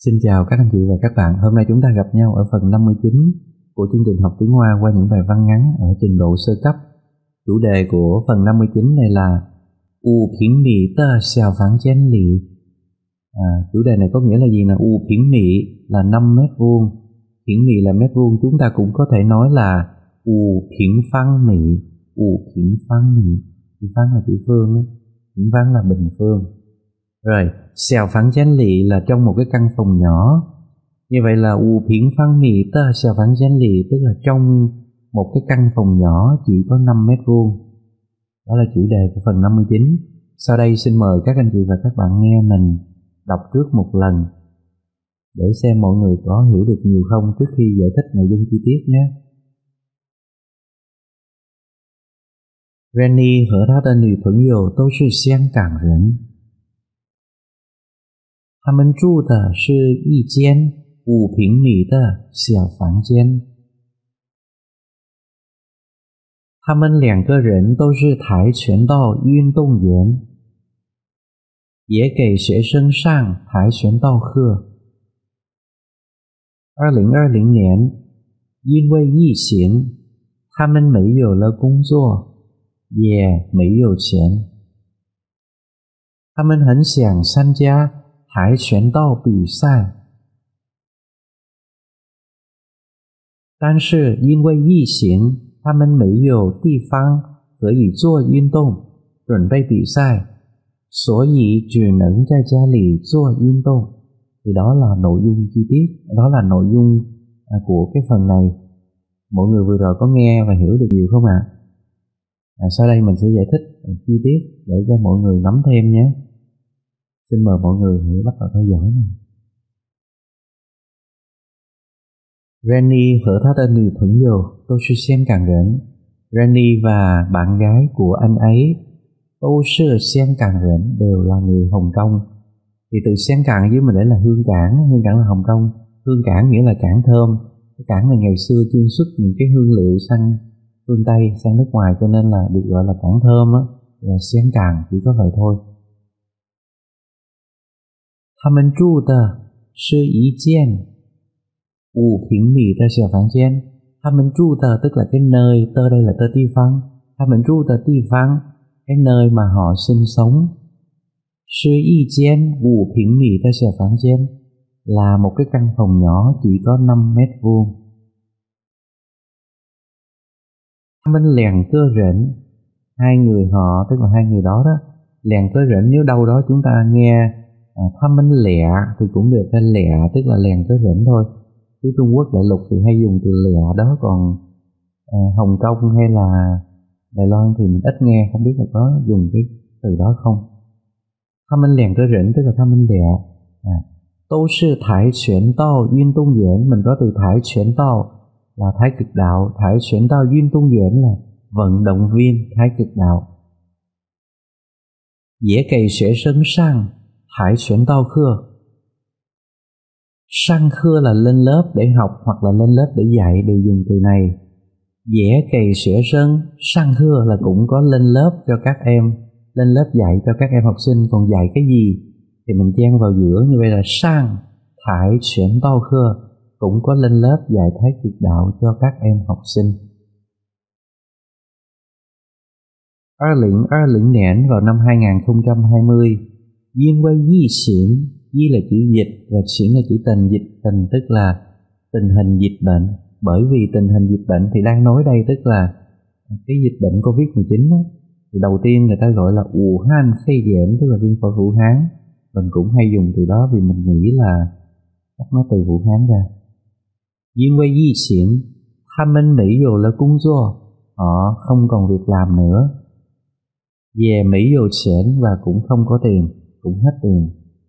Xin chào các anh chị và các bạn. Hôm nay chúng ta gặp nhau ở phần 59 của chương trình học tiếng Hoa qua những bài văn ngắn ở trình độ sơ cấp. Chủ đề của phần 59 này là 5平米的小房间里. Chủ đề này có nghĩa là gì nè? 5平米là 5 mét vuông.平米là mét vuông, chúng ta cũng có thể nói là 5平方米. 5平方米. Bình方là chữ phương đó. Bình方là bình phương. Rồi, xào phẳng chén lì là trong một cái căn phòng nhỏ. Như vậy là 5平方米的小房间里, tức là trong một cái căn phòng nhỏ chỉ có 5 mét vuông. Đó là chủ đề của phần 59. Sau đây xin mời các anh chị và các bạn nghe mình đọc trước một lần để xem mọi người có hiểu được nhiều không trước khi giải thích nội dung chi tiết nhé. Rennie 和他的女朋友都是香港人。他们住的是一间5平米的小房间。他们2个人都是跆拳道运动员，也给学生上跆拳道课。2020年，因为疫情，他们没有了工作，也没有钱。他们很想参加跆拳道比赛，但是因为疫情，他们没有地方可以做运动，准备比赛，所以只能在家里做运动。Thì đó là nội dung chi tiết, đó là nội dung của cái phần này. Mọi người vừa rồi có nghe và hiểu được nhiều không ạ? Sau đây mình sẽ giải thích chi tiết để cho mọi người nắm thêm nhé. Xin mời mọi người hãy bắt đầu theo dõi này. Rennie 和他的女朋友都是香港人。Rennie và bạn gái của anh ấy 都是香港人 đều là người Hồng Kông. Thì từ香港dưới mình để là hương cảng là Hồng Kông. Hương cảng nghĩa là cảng thơm. Cái cảng này ngày xưa chuyên xuất những cái hương liệu sang phương Tây, sang nước ngoài, cho nên là được gọi là cảng thơm á, là香港, chỉ có vậy thôi. 他们住的是一间5平米的小房间。他们住的tức là cái nơi, tơ đây là tơ địa phương. 他们住的地方, cái nơi mà họ sinh sống. 是一间5平米的小房间 là một cái căn phòng nhỏ chỉ có 5 mét vuông. 他们2个人, hai người họ tức là hai người đó đó. 2个人 nếu đâu đó chúng ta nghe 他们俩 thì cũng được, lẻ tức là 2个人 thôi. Chứ Trung Quốc đại lục thì hay dùng từ lẻ đó, còn Hồng Kông hay là Đài Loan thì mình ít nghe, không biết là có dùng cái từ đó không. 他们2个人 tức là 他们俩都是跆拳道运动员, mình có từ Thái Chuyển Đạo là Thái Cực Đạo, Thái Chuyển Đạo运动员 là vận động viên Thái Cực Đạo. 也给学生上跆拳道课. Sang khơ là lên lớp để học hoặc là lên lớp để dạy, đều dùng từ này. Dễ kề xuế sân, sang khơ là cũng có lên lớp cho các em, lên lớp dạy cho các em học sinh. Còn dạy cái gì thì mình chen vào giữa, như vậy là sang thải chuyển đau khơ, cũng có lên lớp dạy Thái Cực Đạo cho các em học sinh. 2020年 vào năm 2020, 因为疫情, di là chữ dịch và chuyển là chữ tình. Dịch tình tức là tình hình dịch bệnh. Bởi vì tình hình dịch bệnh thì đang nói đây tức là cái dịch bệnh Covid-19 đó. Thì đầu tiên người ta gọi là Vũ Hán Phê Diễm, tức là viêm phổi Vũ Hán. Mình cũng hay dùng từ đó vì mình nghĩ là chắc nó từ Vũ Hán ra. 因为疫情他们没有了工作, họ không còn việc làm nữa. 也没有钱 và cũng không có tiền, cũng hết tiền.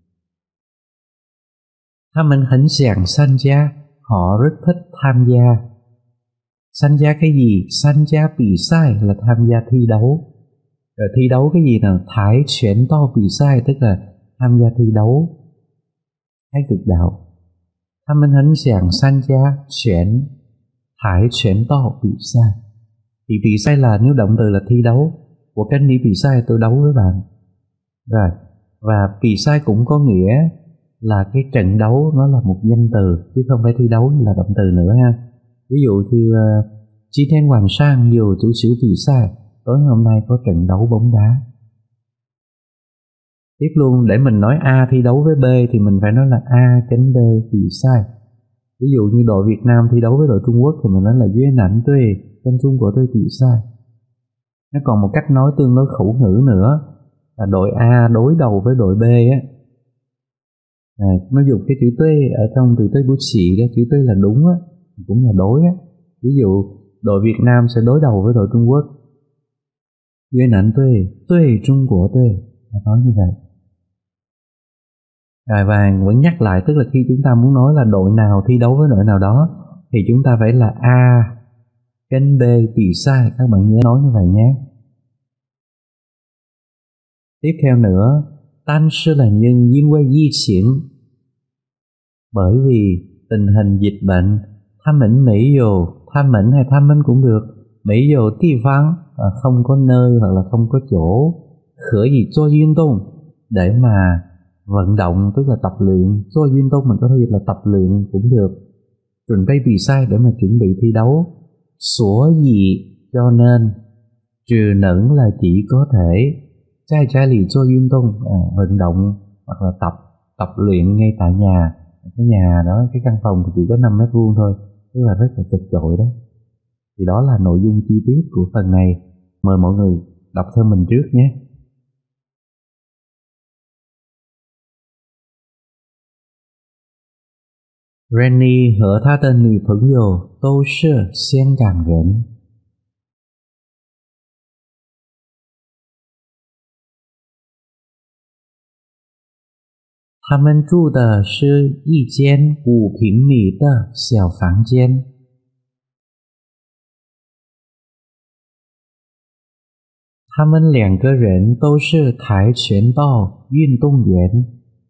他们很想参加, họ rất thích tham gia. 参加 cái gì? 参加比赛 là tham gia thi đấu. Rồi thi đấu cái gì nào? Thái Chuyển Đạo比赛 tức là tham gia thi đấu Thái Cực Đạo. 他们很想参加跆拳道比赛. Thì比赛 là nếu động từ là thi đấu. Của cái đi比赛tôi đấu với bạn. Rồi, và比赛 cũng có nghĩa là cái trận đấu nó là một danh từ chứ không phải thi đấu là động từ nữa ha. Ví dụ như Chi Thiên Hoàng Sang nhiều chủ xỉu bị sai, tối hôm nay có trận đấu bóng đá. Tiếp luôn, để mình nói A thi đấu với B thì mình phải nói là A chấm B bị sai. Ví dụ như đội Việt Nam thi đấu với đội Trung Quốc thì mình nói là duyên ảnh tuê tên Trung của tôi bị sai. Nó còn một cách nói tương đối khẩu ngữ nữa là đội A đối đầu với đội B á. Nó dùng cái chữ tuê ở trong từ tuê bút xị đó, chữ tuê là đúng á, cũng là đối á. Ví dụ đội Việt Nam sẽ đối đầu với đội Trung Quốc. Duyên ảnh tuê, tuê Trung của tuê, nói như vậy. Rồi và vẫn nhắc lại, tức là khi chúng ta muốn nói là đội nào thi đấu với đội nào đó thì chúng ta phải là A kênh B bị sai, các bạn nhớ nói như vậy nhé. Tiếp theo nữa,但是là nhưng因为疫情, bởi vì tình hình dịch bệnh,他们没有,他们hay他们cũng được, 没有地方, không có nơi hoặc là không có chỗ, 可以做运动, để mà vận động, tức là tập luyện.做运动mình có thể dịch là tập luyện cũng được. Chuẩn bị比赛, để mà chuẩn bị thi đấu. 所以, cho nên, 只能là chỉ có thể, 在家里做运动, vận động hoặc là tập luyện ngay tại nhà. Cái nhà đó, cái căn phòng thì chỉ có 5 mét vuông thôi, tức là rất là chật chội đó. Thì đó là nội dung chi tiết của phần này. Mời mọi người đọc theo mình trước nhé. Rennie 和他的女朋友都是香港人。他们住的是一间5平米的小房间。他们2个人都是跆拳道运动员。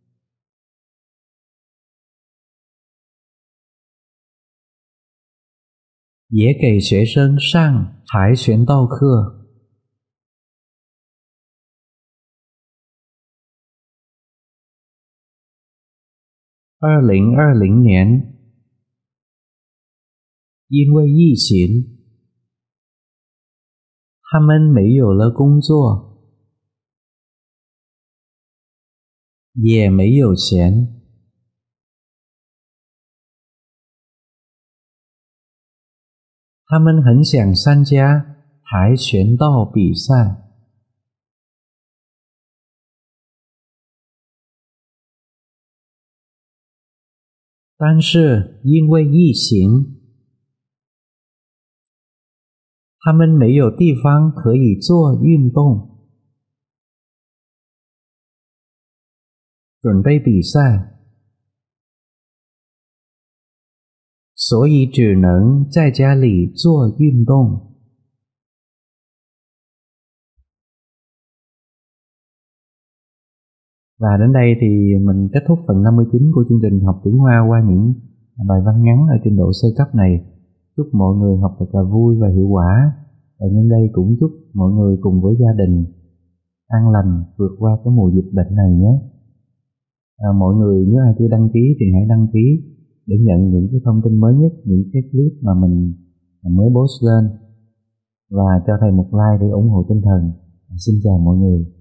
也给学生上跆拳道课。2020年，因为疫情，他们没有了工作，也没有钱。他们很想参加跆拳道比赛。但是因为疫情，他们没有地方可以做运动，准备比赛，所以只能在家里做运动。Và đến đây thì mình kết thúc phần 59 của chương trình học tiếng Hoa qua những bài văn ngắn ở trình độ sơ cấp này. Chúc mọi người học thật là vui và hiệu quả. Và nhân đây cũng chúc mọi người cùng với gia đình an lành vượt qua cái mùa dịch bệnh này nhé. Mọi người nếu ai chưa đăng ký thì hãy đăng ký để nhận những cái thông tin mới nhất, những cái clip mà mình mới post lên. Và cho thầy một like để ủng hộ tinh thần. Xin chào mọi người.